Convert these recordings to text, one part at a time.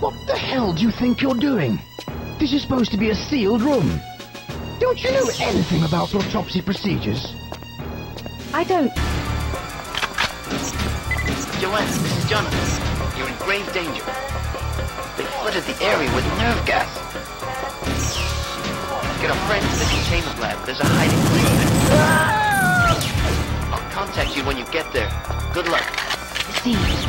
What the hell do you think you're doing? This is supposed to be a sealed room. Don't you know anything about autopsy procedures? I don't... Joanna, this is Jonathan. You're in grave danger. They flooded the area with nerve gas. Get our friends to the containment lab. There's a hiding place there. I'll contact you when you get there. Good luck. Received.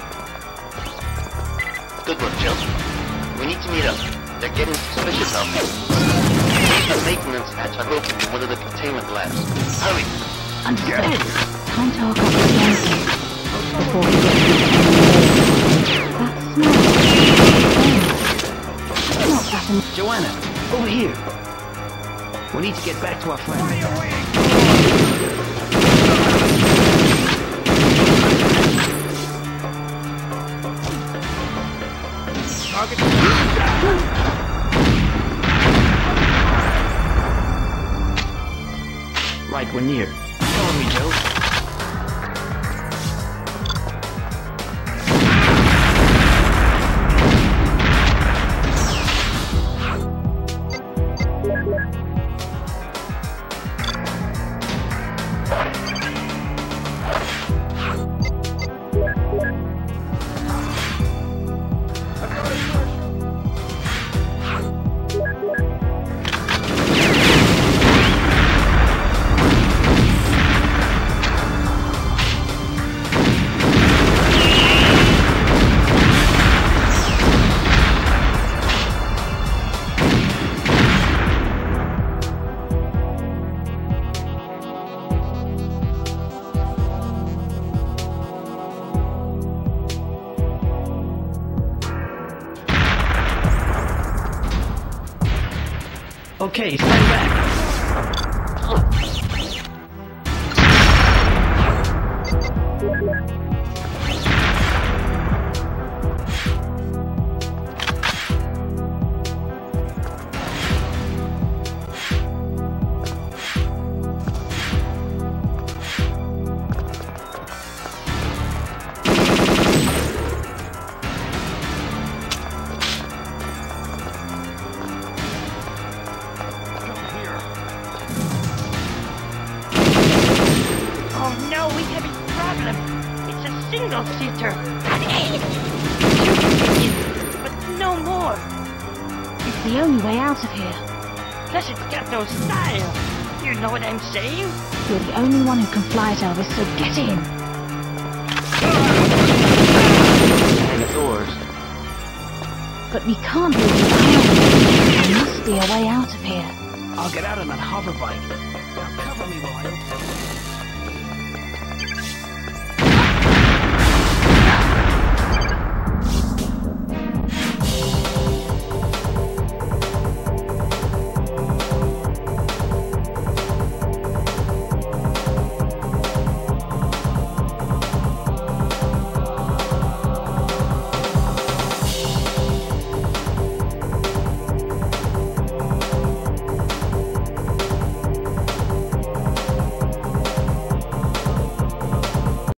Good work, Jill. We need to meet up. They're getting suspicious of me. Leave the maintenance hatch I've opened in one of the containment labs. Hurry! Understood. Time to hook up the sensors before we get That's not happening. Joanna, over here. We need to get back to our friend. Right, we're near. Follow me, Joe. Okay, stand back. Single-seater. But no more. It's the only way out of here. Plus it's got no style. You know what I'm saying? You're the only one who can fly it, Elvis, so get in. And the doors. But we can't leave you behind. There must be a way out of here. I'll get out on that hover bike. Now cover me while I open it.